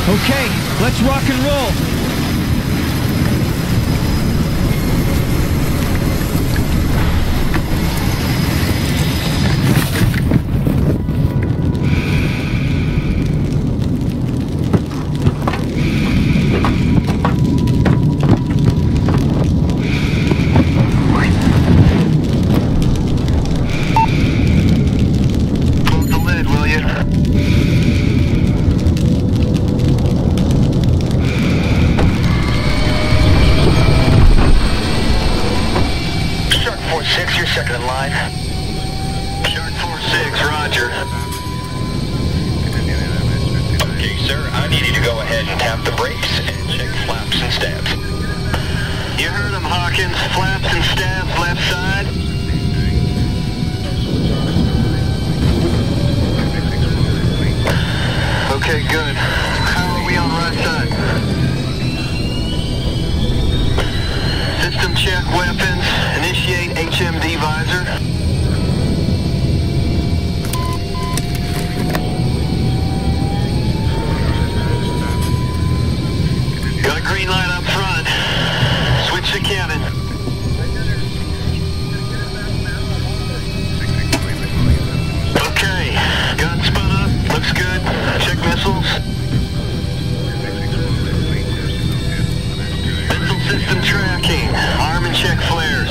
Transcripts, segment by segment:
Okay, let's rock and roll. Flaps and stabs left side. Okay, good. How are we on right side? System check weapons. Initiate HMD visor. Got a green light up front. Switch to cannon. Okay, gun spun up, looks good. Check missiles. Missile system tracking. Arm and check flares.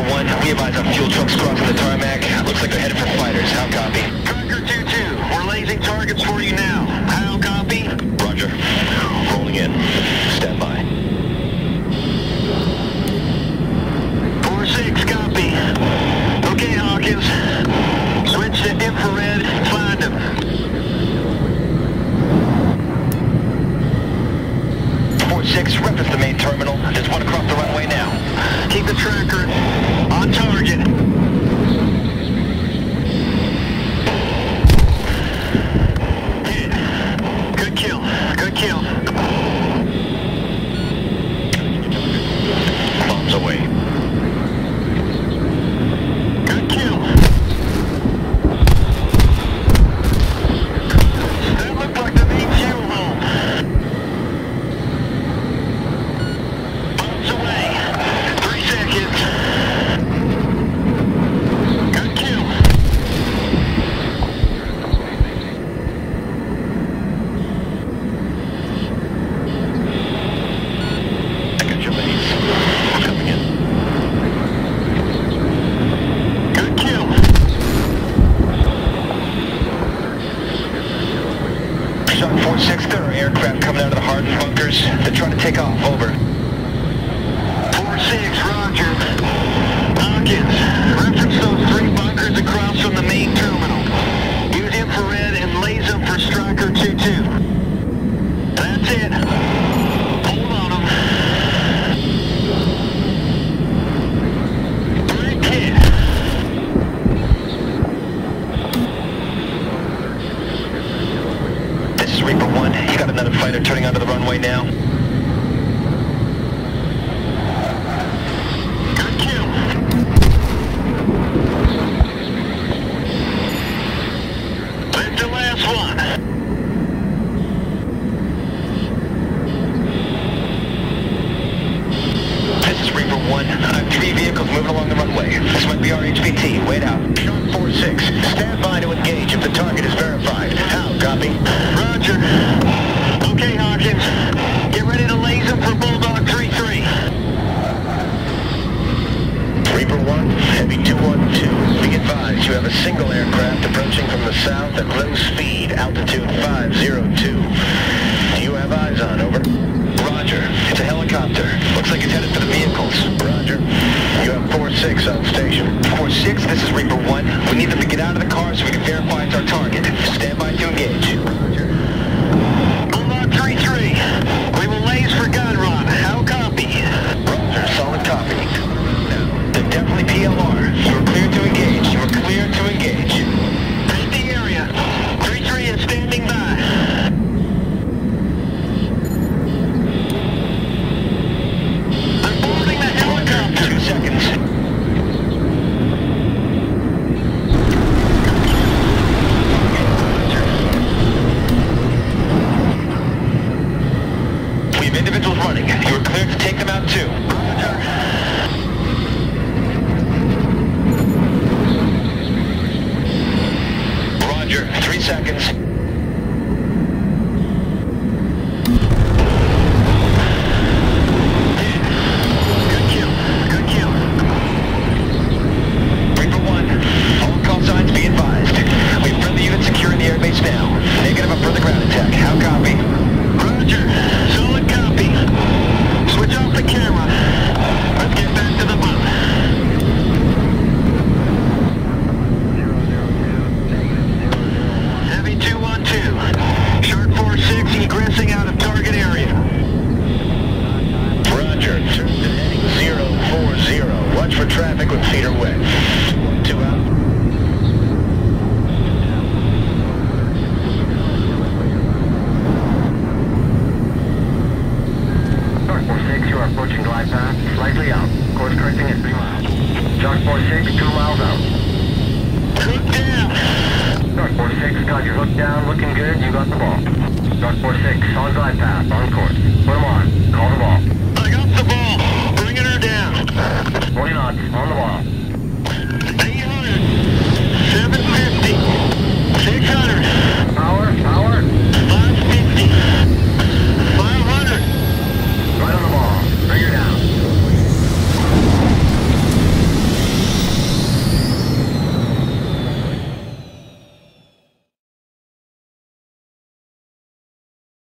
Reaper 1. We advise on fuel trucks crossing the tarmac. Looks like they're headed for fighters. How copy? Tracker 2-2, we're lasing targets for you now. How copy? Roger. Rolling in. Stand by. 4-6, copy. Okay, Hawkins. Switch to infrared, find him. 4-6, reference the main terminal. There's one across the runway now. Keep the tracker on target. Hit. Good kill. Good kill. Bombs away. Good kill. That looked like the main fuel hole. Bombs away. 3 seconds. Good kill. I got your leads. We're coming in. Good kill. Shot 4-6, there are aircraft coming out of the hardened bunkers. They're trying to take off. Over. 4-6, roger. Hawkins, reference those 3 bunkers across from the main terminal. Use infrared and laze them for Striker 2-2. That's it. Hold on them. Great hit. This is Reaper 1. You got another fighter turning onto the runway now. Good kill. That's the last one. This is Reaper 1. I have 3 vehicles moving along the runway. This might be our HPT. Wait out. Shot 4-6. Stand by to engage if the target is verified. How? Copy? Roger. Okay, Hawkins. Get ready to laze them for Bulldog 3-3. Reaper 1, Heavy 212. Be advised, you have a single aircraft approaching from the south at low speed, altitude 502. Do you have eyes on? Over. Roger. It's a helicopter. Looks like it's headed for the vehicles. Roger. You have 4-6 on station. 4-6, this is Reaper 1. We need them to get out of the car so we can verify it's our target. Stand by to engage. Roger. Bulldog 3-3. We will laze for gun run. How copy? Roger. Solid copy. Now, they're definitely PLR. You are clear to engage. You are clear to engage. Hit the area. 3-3 is standing by. I'm boarding the helicopter. 2 seconds. We have individuals running. You are clear to take them out too. Roger. 3 seconds. Good kill. Good kill. Reaper 1, all call signs be advised. We have friendly units securing the airbase now. Negative on further ground attack. How copy? Roger. Solid copy. Switch off the camera. Let's get back to the boat. Heavy 212. Shark 4-6 egressing out of target area. Roger. Turn to heading 040. Watch for traffic when feet are wet. 2 out. Shark 4-6, you are approaching glide path, slightly out. Course correcting at 3 miles. Shark 4-6, 2 miles out. Hook down. Shark 4-6, got your hook down, looking good, you got the ball. Shark 4-6, on glide path, on course. Put them on, call the ball. I got the ball. Bringing her down. 20 knots, on the ball.